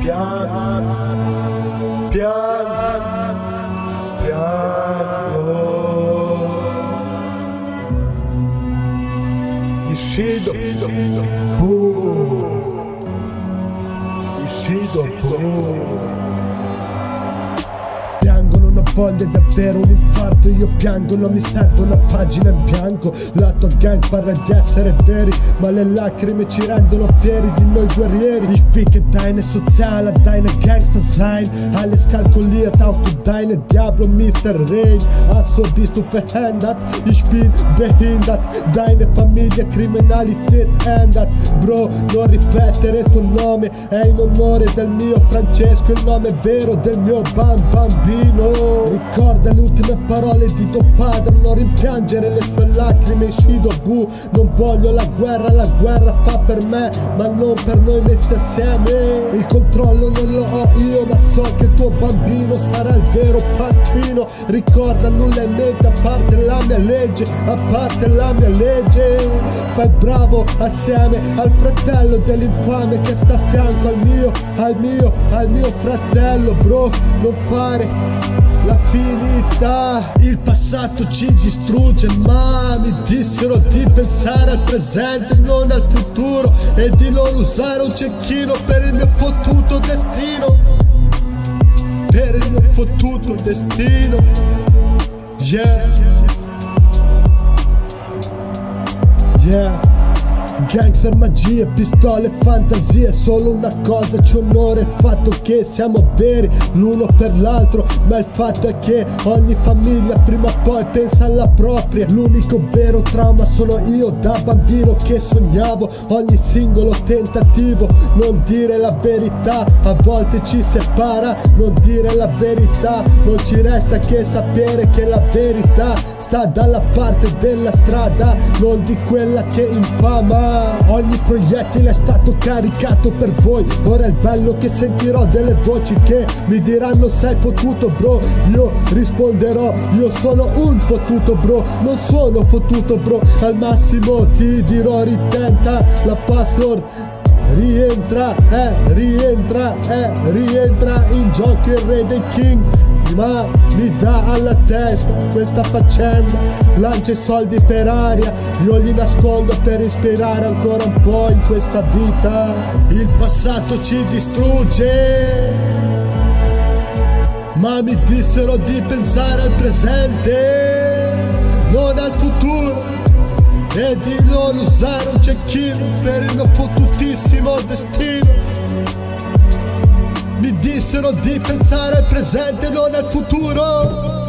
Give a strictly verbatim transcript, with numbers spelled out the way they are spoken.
piano, piano, piano. Ishido, boom. Ishido, boom. Piango, non ho voglia, davvero un infarto. Io piango, non mi serve una pagina in bianco. La tua gang parla di essere veri, ma le lacrime ci rendono fieri di noi guerrieri. Ich ficke deine Soziale, deine Gangster sein. Alles kalkuliert, auch du deine Diablo, Mister Rain. Also bist du verhindert, ich bin behindert. Deine Familie Kriminalität ändert. Bro, non ripetere il tuo nome, è in onore del mio Francesco, il nome vero del mio bam bambino. Ricorda le ultime parole di tuo padre, non rimpiangere le sue lacrime. Ishido, bu, non voglio la guerra, la guerra fa per me, ma non per noi messi assieme. Il controllo non lo ho io, ma so che il tuo bambino sarà il vero pacino. Ricorda, nulla in mente a parte la mia legge, a parte la mia legge. Fai bravo assieme al fratello dell'infame che sta a fianco al mio, al mio, al mio fratello. Bro, non fare la finita. Il passato ci distrugge, ma mi dissero di pensare al presente, non al futuro, e di non usare un cecchino per il mio fottuto destino. Per il mio fottuto destino. Yeah. Yeah. Gangster, magie, pistole, fantasie, solo una cosa ci onora, il fatto che siamo veri l'uno per l'altro. Ma il fatto è che ogni famiglia prima o poi pensa alla propria. L'unico vero trauma sono io da bambino che sognavo ogni singolo tentativo. Non dire la verità a volte ci separa, non dire la verità, non ci resta che sapere che la verità sta dalla parte della strada, non di quella che infama. Ogni proiettile è stato caricato per voi. Ora è il bello che sentirò delle voci che mi diranno sei fottuto bro. Io risponderò, io sono un fottuto bro, non sono fottuto bro. Al massimo ti dirò ritenta la password. Rientra, eh, rientra, eh, rientra in gioco il re dei king. Ma mi dà alla testa questa faccenda, lancia i soldi per aria, io li nascondo per ispirare ancora un po' in questa vita. Il passato ci distrugge, ma mi dissero di pensare al presente, non al futuro, e di non usare un cecchino per il mio fottutissimo destino. Mi dissero di pensare al presente, non al futuro.